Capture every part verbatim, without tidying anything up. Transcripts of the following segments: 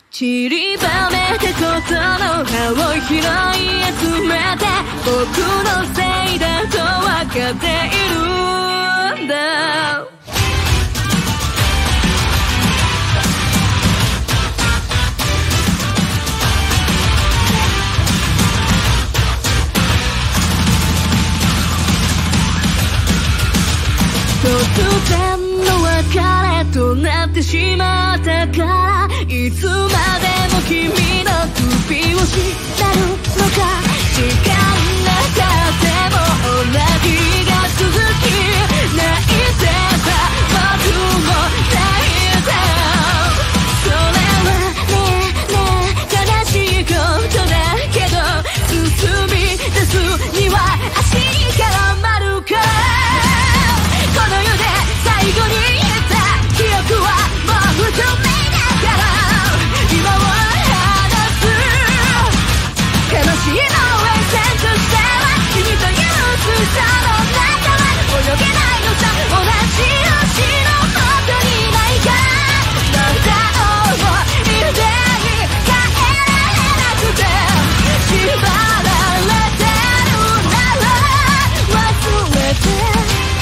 散りばめてことの葉を拾い集めて僕のせいだと分かっているんだ。突然の別れとなってしまったからいつまでも君の首を絞るのか。時間が経っても同じが続き泣いてた僕も泣いた。それはねえねえ悲しいことだけど進み出すには足からまるから。この世で最後に言った記憶はもう不透明だから今を話す。悲しいのエッセンスとしては君というその中は泳げないのさ。同じ星の元にないからまだ思い出に帰られなくて縛られてるなら忘れて。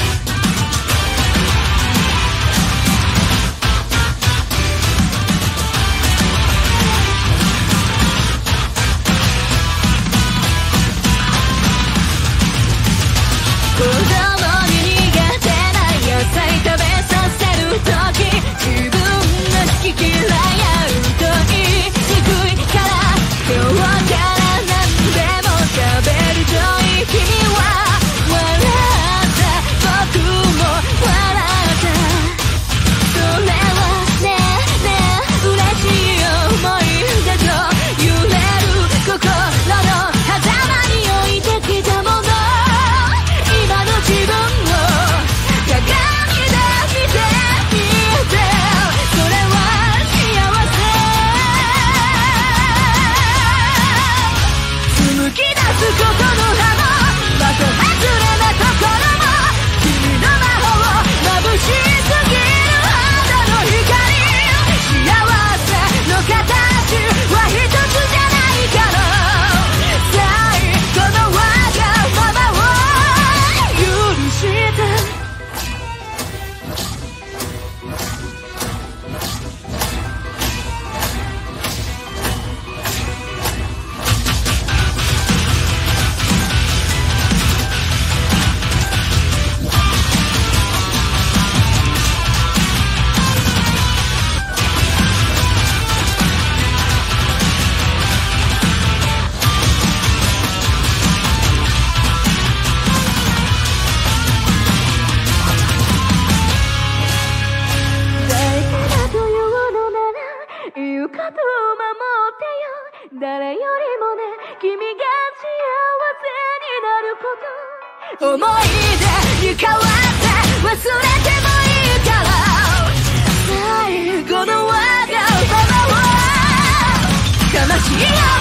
子供に苦手な野菜食べさせるとき自分の好き嫌いあると言いにくいから今日から何でも食べるといい。君は笑った僕も笑った。それはねえねえ嬉しい思い出と揺れる心の狭間に置いてきたもの。自分を鏡で見てみてそれは幸せ。紡ぎ出すことの葉もまた外れなところも君の魔法眩しすぎる肌の光。幸せの形は一つじゃないから最後のわがままを許して誰よりもね君が幸せになること思い出に変わって忘れてもいいから最後のわがままは悲しいよ